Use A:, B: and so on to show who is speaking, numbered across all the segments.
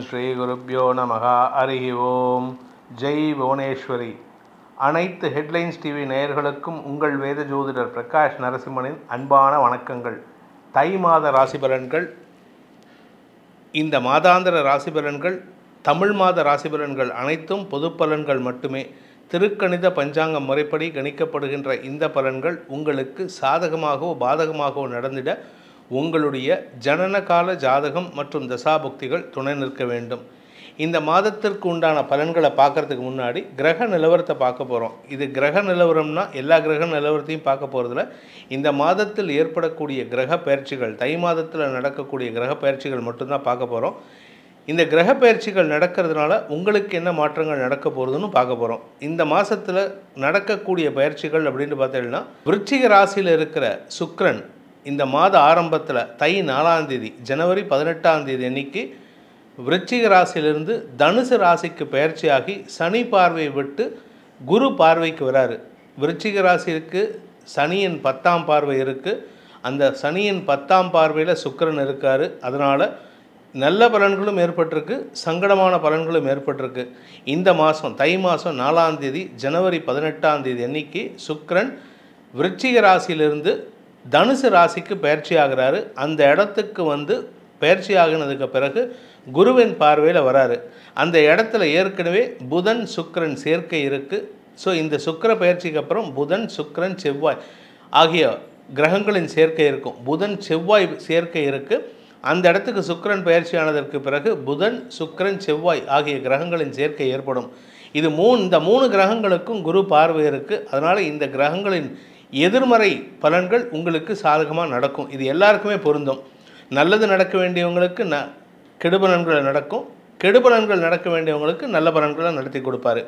A: ஸ்ரீ குருப்யோ நமஹ. ஹரி ஓம். ஜெய் புவனேஸ்வரி. அனைத்து headlines TV நேயர்களுக்கும் உங்கள் வேத ஜோதிடர் பிரகாஷ் நரசிம்மனின் அன்பான வணக்கங்கள். தை மாத ராசி பலன்கள். இந்த மாதாந்திர ராசி பலன்கள், தமிழ் மாத ராசி பலன்கள் அனைத்தும் பொது பலன்கள் மட்டுமே. திருக்கணித பஞ்சாங்க முறைப்படி கணிக்கப்படுகின்ற இந்த பலன்கள் உங்களுக்கு சாதகமாகவோ பாதகமாகவோ நடந்திட உங்களுடைய ஜனனகால ஜாதகம் மற்றும் தசாபுக்திகள் துணை நிற்க வேண்டும். இந்த மாதத்திற்கு உண்டான பலன்களை பார்க்குறதுக்கு முன்னாடி கிரக நிலவரத்தை பார்க்க போகிறோம். இது கிரக நிலவரம்னா எல்லா கிரக நிலவரத்தையும் பார்க்க போகிறதில்ல. இந்த மாதத்தில் ஏற்படக்கூடிய கிரக பயிற்சிகள், தை மாதத்தில் நடக்கக்கூடிய கிரக பயிற்சிகள் மட்டும்தான் பார்க்க போகிறோம். இந்த கிரக பயிற்சிகள் நடக்கிறதுனால உங்களுக்கு என்ன மாற்றங்கள் நடக்க போகிறதுன்னு பார்க்க போகிறோம். இந்த மாதத்தில் நடக்கக்கூடிய பயிற்சிகள் அப்படின்னு பார்த்தீங்கன்னா, விருச்சிக ராசியில் இருக்கிற சுக்கிரன் இந்த மாத ஆரம்பத்தில் தை 4ஆம் தேதி ஜனவரி 18ஆம் தேதி அன்னைக்கு விருச்சிக ராசியிலிருந்து தனுசு ராசிக்கு பயிற்சியாகி சனி பார்வையை விட்டு குரு பார்வைக்கு வராரு. விருச்சிக ராசிக்கு சனியின் 10ஆம் பார்வை இருக்குது. அந்த சனியின் 10ஆம் பார்வையில் சுக்கிரன் இருக்கார். அதனால் நல்ல பலன்களும் ஏற்பட்டிருக்கு, சங்கடமான பலன்களும் ஏற்பட்டிருக்கு. இந்த மாதம் தை மாதம் 4ஆம் தேதி ஜனவரி 18ஆம் தேதி அன்னைக்கு சுக்கிரன் விருச்சிக ராசியிலிருந்து தனுசு ராசிக்கு பயிற்சி ஆகிறாரு. அந்த இடத்துக்கு பயிற்சி ஆகினதுக்கு பிறகு குருவின் பார்வையில் வராரு. அந்த இடத்துல ஏற்கனவே புதன் சுக்கிரன் சேர்க்கை இருக்குது. ஸோ இந்த சுக்கிர பயிற்சிக்கு அப்புறம் புதன் சுக்கிரன் செவ்வாய் ஆகிய கிரகங்களின் சேர்க்கை இருக்கும். புதன் செவ்வாய் சேர்க்கை இருக்குது. அந்த இடத்துக்கு சுக்கிரன் பயிற்சி ஆனதற்கு பிறகு புதன் சுக்கிரன் செவ்வாய் ஆகிய கிரகங்களின் சேர்க்கை ஏற்படும். இந்த மூணு கிரகங்களுக்கும் குரு பார்வை இருக்குது. அதனால் இந்த கிரகங்களின் எதிர்மறை பலன்கள் உங்களுக்கு சாதகமாக நடக்கும். இது எல்லாருக்குமே பொருந்தும். நல்லது நடக்க வேண்டியவங்களுக்கு கெடுபலன்கள் நடக்கும், கெடுபலன்கள் நடக்க வேண்டியவங்களுக்கு நல்ல பலன்களை நடத்தி கொடுப்பாரு.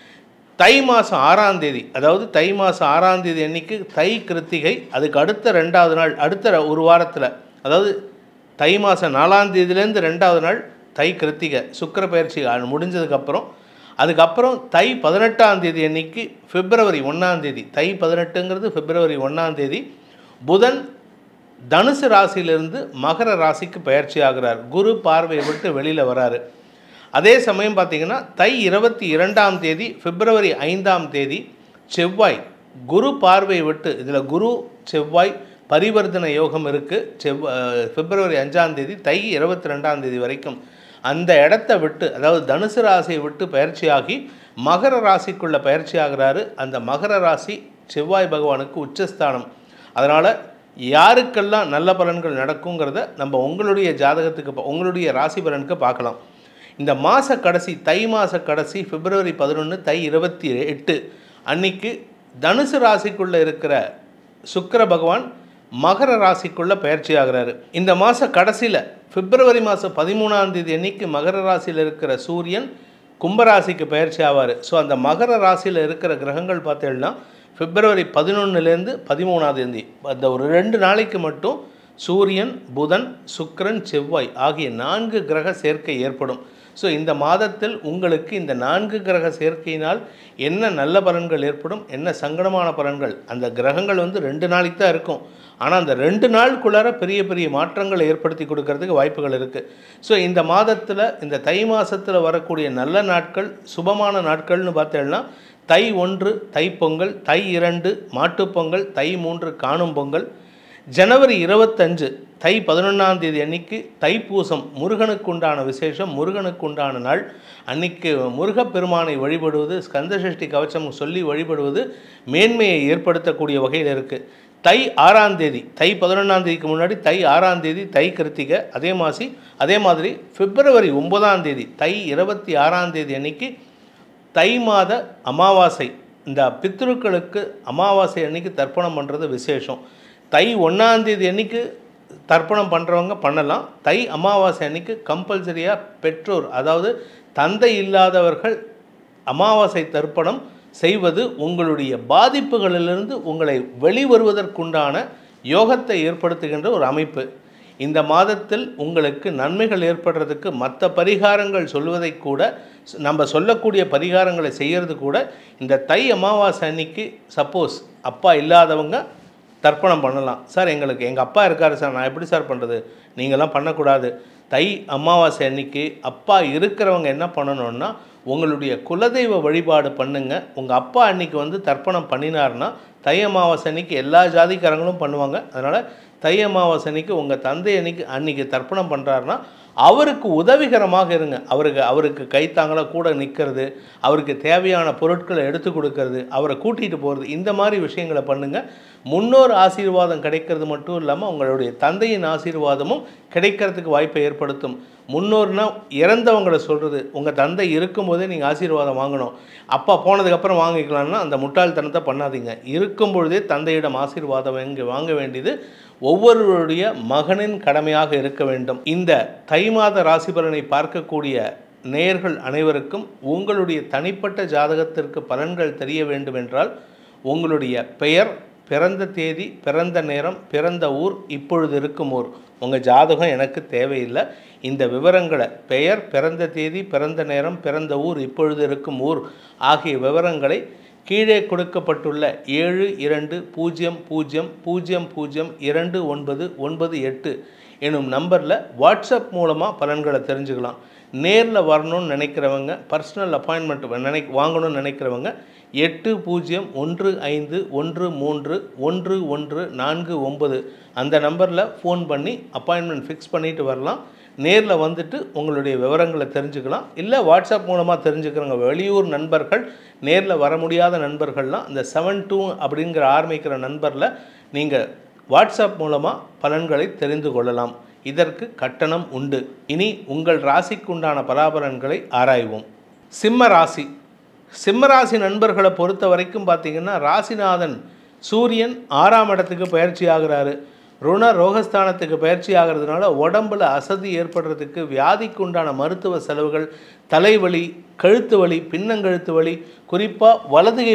A: தை மாதம் 6ஆம் தேதி, அதாவது தை மாதம் 6ஆம் தேதி அன்னைக்கு தை கிருத்திகை, அதுக்கு அடுத்த 2வது நாள், அடுத்த ஒரு வாரத்தில், அதாவது தை மாதம் 4ஆம் தேதியிலேருந்து 2வது நாள் தை கிருத்திகை சுக்கிர பயிற்சி முடிஞ்சதுக்கப்புறம், அதுக்கப்புறம் தை 18ஆம் தேதி அன்னைக்கு பிப்ரவரி 1ஆம் தேதி, தை 18ங்கிறது பிப்ரவரி 1ஆம் தேதி புதன் தனுசு ராசியிலிருந்து மகர ராசிக்கு பயிற்சி ஆகிறார். குரு பார்வையை விட்டு வெளியில் வராரு. அதே சமயம் பார்த்திங்கன்னா தை 22ஆம் தேதி பிப்ரவரி 5ஆம் தேதி செவ்வாய் குரு பார்வையை விட்டு, இதில் குரு செவ்வாய் பரிவர்த்தனை யோகம் இருக்குது. பிப்ரவரி 5ஆம் தேதி தை 22ஆம் தேதி வரைக்கும் அந்த இடத்த விட்டு, அதாவது தனுசு ராசியை விட்டு பயிற்சியாகி மகர ராசிக்குள்ளே பயிற்சி ஆகிறாரு. அந்த மகர ராசி செவ்வாய் பகவானுக்கு உச்சஸ்தானம். அதனால் யாருக்கெல்லாம் நல்ல பலன்கள் நடக்குங்கிறத நம்ம உங்களுடைய ஜாதகத்துக்கு, உங்களுடைய ராசி பலனுக்கு பார்க்கலாம். இந்த மாத கடைசி, தை மாத கடைசி பிப்ரவரி 11 தை 28 அன்னைக்கு தனுசு ராசிக்குள்ளே இருக்கிற சுக்கிர பகவான் மகர ராசிக்குள்ளே பயிற்சி ஆகிறாரு. இந்த மாத கடைசியில் பிப்ரவரி மாதம் 13ஆம் தேதி அன்னைக்கு மகர ராசியில் இருக்கிற சூரியன் கும்பராசிக்கு பயிற்சி ஆவார். ஸோ அந்த மகர ராசியில் இருக்கிற கிரகங்கள் பார்த்தீங்கன்னா பிப்ரவரி 11லேருந்து 13ஆம் தேதி அந்த ஒரு 2 நாளைக்கு மட்டும் சூரியன் புதன் சுக்கிரன் செவ்வாய் ஆகிய 4 கிரக சேர்க்கை ஏற்படும். ஸோ இந்த மாதத்தில் உங்களுக்கு இந்த 4 கிரக சேர்க்கையினால் என்ன நல்ல பலன்கள் ஏற்படும், என்ன சங்கடமான பலன்கள், அந்த கிரகங்கள் 2 நாளைக்கு தான் இருக்கும். ஆனால் அந்த 2 நாளுக்குள்ளார பெரிய பெரிய மாற்றங்களை ஏற்படுத்தி கொடுக்கறதுக்கு வாய்ப்புகள் இருக்குது. ஸோ இந்த மாதத்தில், இந்த தை மாதத்தில் வரக்கூடிய நல்ல நாட்கள், சுபமான நாட்கள்னு பார்த்தேன்னா தை 1 தைப்பொங்கல், தை 2 மாட்டுப்பொங்கல், தை 3 காணும் பொங்கல், ஜனவரி 25 தை 11ஆம் தேதி அன்னைக்கு தைப்பூசம், முருகனுக்கு உண்டான விசேஷம், முருகனுக்கு உண்டான நாள். அன்னைக்கு முருகப்பெருமானை வழிபடுவது, ஸ்கந்தசஷ்டி கவச்சம் சொல்லி வழிபடுவது மேன்மையை ஏற்படுத்தக்கூடிய வகையில் இருக்குது. தை 6ஆம் தேதி, தை 11ஆம் தேதிக்கு முன்னாடி தை 6ஆம் தேதி தை கிருத்திகை. அதே மாதிரி பிப்ரவரி 9ஆம் தேதி தை 26ஆம் தேதி அன்னைக்கு தை மாத அமாவாசை. இந்த பித்ருக்களுக்கு அமாவாசை அன்னைக்கு தர்ப்பணம் பண்ணுறது விசேஷம். தை 1ஆம் தேதி அன்னைக்கு தர்ப்பணம் பண்ணுறவங்க பண்ணலாம். தை அமாவாசை அன்னைக்கு கம்பல்சரியாக பெற்றோர், அதாவது தந்தை இல்லாதவர்கள் அமாவாசை தர்ப்பணம் செய்வது உங்களுடைய பாதிப்புகளிலிருந்து உங்களை வெளிவருவதற்குண்டான யோகத்தை ஏற்படுத்துகின்ற ஒரு அமைப்பு. இந்த மாதத்தில் உங்களுக்கு நன்மைகள் ஏற்படுறதுக்கு மற்ற பரிகாரங்கள் சொல்வதை கூட, நம்ம சொல்லக்கூடிய பரிகாரங்களை செய்கிறது கூட இந்த தை அமாவாசை அன்னைக்கு சப்போஸ் அப்பா இல்லாதவங்க தர்ப்பணம் பண்ணலாம். சார் எங்கள் அப்பா இருக்கார் சார், நான் எப்படி சார் பண்ணுறது? நீங்கள்லாம் பண்ணக்கூடாது. தை அமாவாசை அன்னைக்கு அப்பா இருக்கிறவங்க என்ன பண்ணணும்னா, உங்களுடைய குலதெய்வ வழிபாடு பண்ணுங்க. உங்கள் அப்பா அன்னைக்கு வந்து தர்ப்பணம் பண்ணினார்னா, தை அமாவாசை அன்னைக்கு எல்லா ஜாதிக்காரங்களும் பண்ணுவாங்க. அதனால் தை அமாவாசை அன்னைக்கு உங்கள் தந்தை அன்னைக்கு தர்ப்பணம் பண்ணுறாருனா அவருக்கு உதவிகரமாக இருங்க. அவருக்கு கைத்தாங்களாக கூட நிற்கிறது, அவருக்கு தேவையான பொருட்களை எடுத்து கொடுக்கறது, அவரை கூட்டிகிட்டு போகிறது, இந்த மாதிரி விஷயங்களை பண்ணுங்கள். முன்னோர் ஆசீர்வாதம் கிடைக்கிறது மட்டும் இல்லாமல் உங்களுடைய தந்தையின் ஆசீர்வாதமும் கிடைக்கிறதுக்கு வாய்ப்பை ஏற்படுத்தும். முன்னோர்னா இறந்தவங்களை சொல்கிறது. உங்கள் தந்தை இருக்கும்போதே நீங்கள் ஆசீர்வாதம் வாங்கணும். அப்பா போனதுக்கப்புறம் வாங்கிக்கலாம்னா அந்த முட்டாள்தனத்தை பண்ணாதீங்க. இருக்கும் பொழுதே தந்தையிடம் ஆசீர்வாதம் வாங்க வேண்டியது ஒவ்வொருவருடைய மகனின் கடமையாக இருக்க வேண்டும். இந்த தை மாத ராசி பலனை பார்க்கக்கூடிய நேயர்கள் அனைவருக்கும் உங்களுடைய தனிப்பட்ட ஜாதகத்திற்கு பலன்கள் தெரிய வேண்டும் என்றால் உங்களுடைய பெயர், பிறந்த தேதி, பிறந்த நேரம், பிறந்த ஊர், இப்பொழுது இருக்கும் ஊர், உங்கள் ஜாதகம் எனக்கு தேவையில்லை. இந்த விவரங்களை பெயர், பிறந்த தேதி, பிறந்த நேரம், பிறந்த ஊர், இப்பொழுது இருக்கும் ஊர் ஆகிய விவரங்களை கீழே கொடுக்கப்பட்டுள்ள 7200002998 எனும் நம்பரில் வாட்ஸ்அப் மூலமாக பலன்களை தெரிஞ்சுக்கலாம். நேரில் வரணும்னு நினைக்கிறவங்க, பர்சனல் அப்பாயின்மெண்ட் வாங்கணும்னு நினைக்கிறவங்க 8015131149 அந்த நம்பரில் ஃபோன் பண்ணி அப்பாயின்மெண்ட் ஃபிக்ஸ் பண்ணிவிட்டு வரலாம். நேரில் வந்துட்டு உங்களுடைய விவரங்களை தெரிஞ்சுக்கலாம். இல்லை வாட்ஸ்அப் மூலமாக தெரிஞ்சுக்கிறவங்க, வெளியூர் நண்பர்கள், நேரில் வர முடியாத நண்பர்கள்லாம் இந்த 72 அப்படிங்கிற ஆரம்பிக்கிற நண்பரில் நீங்கள் வாட்ஸ்அப் மூலமாக பலன்களை தெரிந்து கொள்ளலாம். இதற்கு கட்டணம் உண்டு. இனி உங்கள் ராசிக்கு உண்டான பலாபலன்களை ஆராய்வோம். சிம்ம ராசி நண்பர்களை பொறுத்த வரைக்கும் பார்த்திங்கன்னா, ராசிநாதன் சூரியன் 6ஆம் இடத்துக்கு பயிற்சி ஆகிறாரு. ருண ரோகஸ்தானத்துக்கு பயிற்சி ஆகிறதுனால உடம்பில் அசதி ஏற்படுறதுக்கு, வியாதிக்கு உண்டான மருத்துவ செலவுகள், தலைவலி, கழுத்து வலி, பின்னங்கழுத்து வலி, குறிப்பாக வலது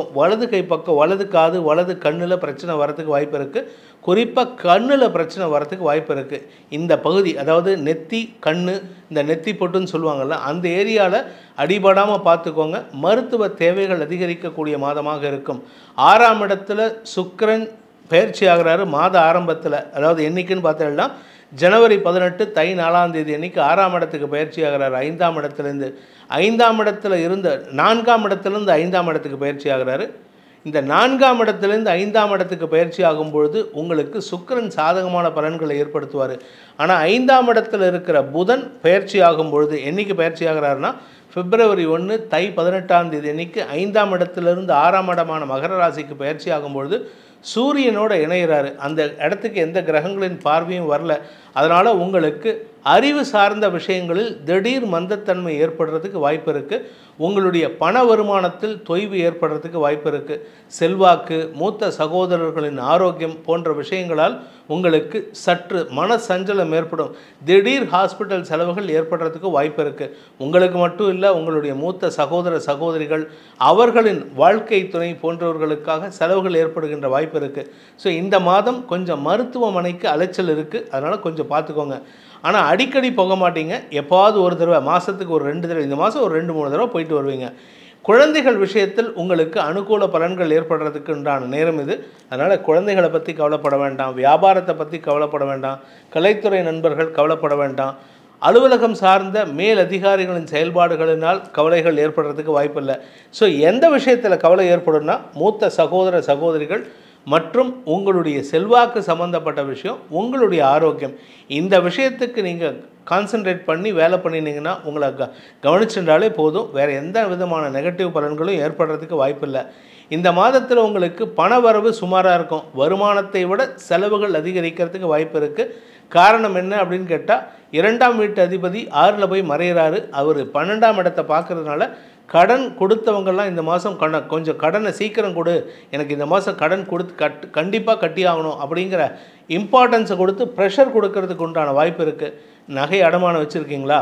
A: கை பக்கம் வலது காது, வலது கண்ணில் பிரச்சனை வரத்துக்கு வாய்ப்பு இருக்குது. குறிப்பாக கண்ணில் பிரச்சனை வரத்துக்கு வாய்ப்பு இருக்குது. இந்த பகுதி, அதாவது நெத்தி, கண், இந்த நெத்தி பொட்டுன்னு சொல்லுவாங்கள்ல, அந்த ஏரியாவில் அடிபடாமல் பார்த்துக்கோங்க. மருத்துவ தேவைகள் அதிகரிக்கக்கூடிய மாதமாக இருக்கும். 6ஆம் இடத்துல சுக்கிரன் பயிற்சி ஆகிறாரு மாத ஆரம்பத்தில். அதாவது என்றைக்குன்னு பார்த்தீங்கன்னா ஜனவரி 18 தை 4ஆம் தேதி அன்றைக்கி 6ஆம் இடத்துக்கு பயிற்சி ஆகிறார். 5ஆம் இடத்துலேருந்து 5ஆம் இடத்துல இருந்து 4ஆம் இடத்துலேருந்து 5ஆம் இடத்துக்கு பயிற்சி ஆகிறாரு. இந்த 4ஆம் இடத்துலேருந்து 5ஆம் இடத்துக்கு பயிற்சி ஆகும்பொழுது உங்களுக்கு சுக்கிரன் சாதகமான பலன்களை ஏற்படுத்துவார். ஆனால் 5ஆம் இடத்துல இருக்கிற புதன் பயிற்சி ஆகும்பொழுது, என்றைக்கு பயிற்சி ஆகிறாருன்னா பிப்ரவரி 1 தை 18ஆம் தேதி அன்றைக்கி 5ஆம் இடத்துலேருந்து 6ஆம் இடமான மகர ராசிக்கு பயிற்சி ஆகும்பொழுது சூரியனோட இணைகிறாரு. அந்த இடத்துக்கு எந்த கிரகங்களின் பார்வையும் வரல. அதனால் உங்களுக்கு அறிவு சார்ந்த விஷயங்களில் திடீர் மந்தத்தன்மை ஏற்படுறதுக்கு வாய்ப்பு இருக்குது. உங்களுடைய பண வருமானத்தில் தொய்வு ஏற்படுறதுக்கு வாய்ப்பு இருக்குது. செல்வாக்கு, மூத்த சகோதரர்களின் ஆரோக்கியம் போன்ற விஷயங்களால் உங்களுக்கு சற்று மன சஞ்சலம் ஏற்படும். திடீர் ஹாஸ்பிட்டல் செலவுகள் ஏற்படுறதுக்கு வாய்ப்பு இருக்குது. உங்களுக்கு மட்டும் இல்லை, உங்களுடைய மூத்த சகோதரிகள், அவர்களின் வாழ்க்கை துணை போன்றவர்களுக்காக செலவுகள் ஏற்படுகின்ற வாய்ப்பு இருக்குது. ஸோ இந்த மாதம் கொஞ்சம் மருத்துவமனைக்கு அலைச்சல் இருக்குது. அதனால் கொஞ்சம் பார்த்துக்கோங்க. ஆனால் அடிக்கடி போக மாட்டீங்க. எப்பாவது ஒரு தடவை, மாதத்துக்கு ஒரு 2 தடவை, இந்த மாதம் ஒரு 2-3 தடவை போயிட்டு வருவீங்க. குழந்தைகள் விஷயத்தில் உங்களுக்கு அனுகூல பலன்கள் ஏற்படுறதுக்கு உண்டான நேரம் இது. அதனால் குழந்தைகளை பற்றி கவலைப்பட வேண்டாம், வியாபாரத்தை பற்றி கவலைப்பட வேண்டாம், கலைத்துறை நண்பர்கள் கவலைப்பட வேண்டாம். அலுவலகம் சார்ந்த மேல் அதிகாரிகளின் செயல்பாடுகளினால் கவலைகள் ஏற்படுறதுக்கு வாய்ப்பில்லை. ஸோ எந்த விஷயத்தில் கவலை ஏற்படும்னா, மூத்த சகோதரிகள் மற்றும் உங்களுடைய செல்வாக்கு சம்பந்தப்பட்ட விஷயம், உங்களுடைய ஆரோக்கியம், இந்த விஷயத்துக்கு நீங்கள் கான்சன்ட்ரேட் பண்ணி வேலை பண்ணினீங்கன்னா உங்களை கவனிச்சுட்டாலே போதும். வேறு எந்த விதமான நெகட்டிவ் பலன்களும் ஏற்படுறதுக்கு வாய்ப்பில்லை. இந்த மாதத்தில் உங்களுக்கு பண வரவு சுமாராக இருக்கும். வருமானத்தை விட செலவுகள் அதிகரிக்கிறதுக்கு வாய்ப்பு இருக்குது. காரணம் என்ன அப்படின்னு கேட்டால், 2ஆம் வீட்டு அதிபதி 6ல் போய் மறைகிறாரு. அவர் 12ஆம் இடத்தை பார்க்கறதுனால கடன் கொடுத்தவங்கெல்லாம் இந்த மாதம் கொஞ்சம் கடனை சீக்கிரம் கொடு, எனக்கு இந்த மாதம் கடன் கொடுத்து கண்டிப்பாக கட்டி ஆகணும் அப்படிங்கிற இம்பார்ட்டன்ஸை கொடுத்து ப்ரெஷர் கொடுக்கறதுக்கு உண்டான வாய்ப்பு இருக்குது. நகை அடமானம் வச்சுருக்கீங்களா,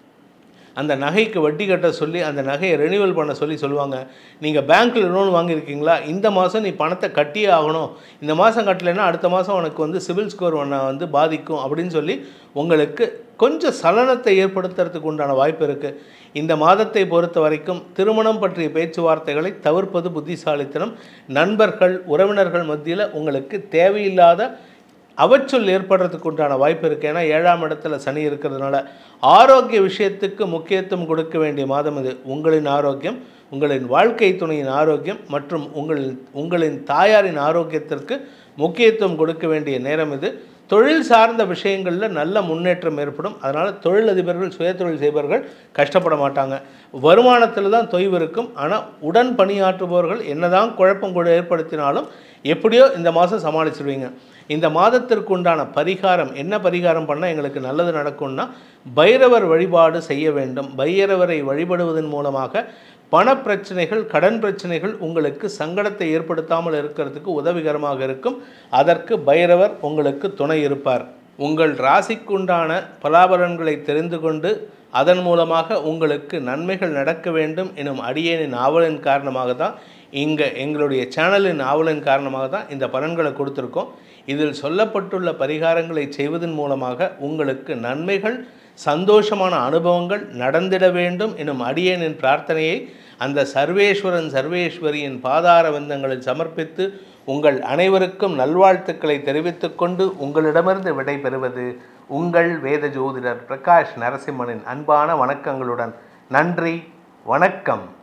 A: அந்த நகைக்கு வட்டி கட்ட சொல்லி அந்த நகையை ரெனியூவல் பண்ண சொல்லுவாங்க. நீங்கள் பேங்க்கில் லோன் வாங்கியிருக்கீங்களா, இந்த மாதம் நீ பணத்தை கட்டியே ஆகணும், இந்த மாதம் கட்டலைன்னா அடுத்த மாதம் உனக்கு வந்து சிவில் ஸ்கோர் வந்து பாதிக்கும் அப்படின்னு சொல்லி உங்களுக்கு கொஞ்சம் சலனத்தை ஏற்படுத்துறதுக்கு உண்டான வாய்ப்பு இருக்குது. இந்த மாதத்தை பொறுத்த வரைக்கும் திருமணம் பற்றிய பேச்சுவார்த்தைகளை தவிர்ப்பது புத்திசாலித்தனம். நண்பர்கள், உறவினர்கள் மத்தியில் உங்களுக்கு தேவையில்லாத அவச்சொல் ஏற்படுறதுக்கு உண்டான வாய்ப்பு இருக்குது. ஏன்னா 7ஆம் இடத்துல சனி இருக்கிறதுனால ஆரோக்கிய விஷயத்துக்கு முக்கியத்துவம் கொடுக்க வேண்டிய மாதம் இது. உங்களின் ஆரோக்கியம், உங்களின் வாழ்க்கை துணையின் ஆரோக்கியம் மற்றும் உங்களின் தாயாரின் ஆரோக்கியத்திற்கு முக்கியத்துவம் கொடுக்க வேண்டிய நேரம் இது. தொழில் சார்ந்த விஷயங்களில் நல்ல முன்னேற்றம் ஏற்படும். அதனால் தொழிலதிபர்கள், சுயதொழில் செய்பவர்கள் கஷ்டப்பட மாட்டாங்க. வருமானத்தில் தான் தொய்வு இருக்கும். ஆனால் உடன் பணியாற்றுபவர்கள் என்னதான் குழப்பம் கூட ஏற்படுத்தினாலும் எப்படியோ இந்த மாதம் சமாளிச்சிடுவீங்க. இந்த மாதத்திற்கு உண்டான பரிகாரம், என்ன பரிகாரம் பண்ணால் எங்களுக்கு நல்லது நடக்கும்னா, பைரவர் வழிபாடு செய்ய வேண்டும். பைரவரை வழிபடுவதன் மூலமாக பணப்பிரச்சனைகள், கடன் பிரச்சனைகள் உங்களுக்கு சங்கடத்தை ஏற்படுத்தாமல் இருக்கிறதுக்கு உதவிகரமாக இருக்கும். அதற்கு பைரவர் உங்களுக்கு துணை இருப்பார். உங்கள் ராசிக்குண்டான பலாபலன்களை தெரிந்து கொண்டு அதன் மூலமாக உங்களுக்கு நன்மைகள் நடக்க வேண்டும் எனும் அடியேனின் ஆவலின் காரணமாக தான், எங்களுடைய சேனலின் ஆவலின் காரணமாக தான் இந்த பலன்களை கொடுத்துருக்கோம். இதில் சொல்லப்பட்டுள்ள பரிகாரங்களை செய்வதன் மூலமாக உங்களுக்கு நன்மைகள், சந்தோஷமான அனுபவங்கள் நடந்திட வேண்டும் எனும் அடியேனின் பிரார்த்தனையை அந்த சர்வேஸ்வரன் சர்வேஸ்வரியின் பாதார வந்தங்களில் சமர்ப்பித்து உங்கள் அனைவருக்கும் நல்வாழ்த்துக்களை தெரிவித்துக் கொண்டு உங்களிடமிருந்து விடைபெறுவது உங்கள் வேத ஜோதிடர் பிரகாஷ் நரசிம்மனின் அன்பான வணக்கங்களுடன். நன்றி, வணக்கம்.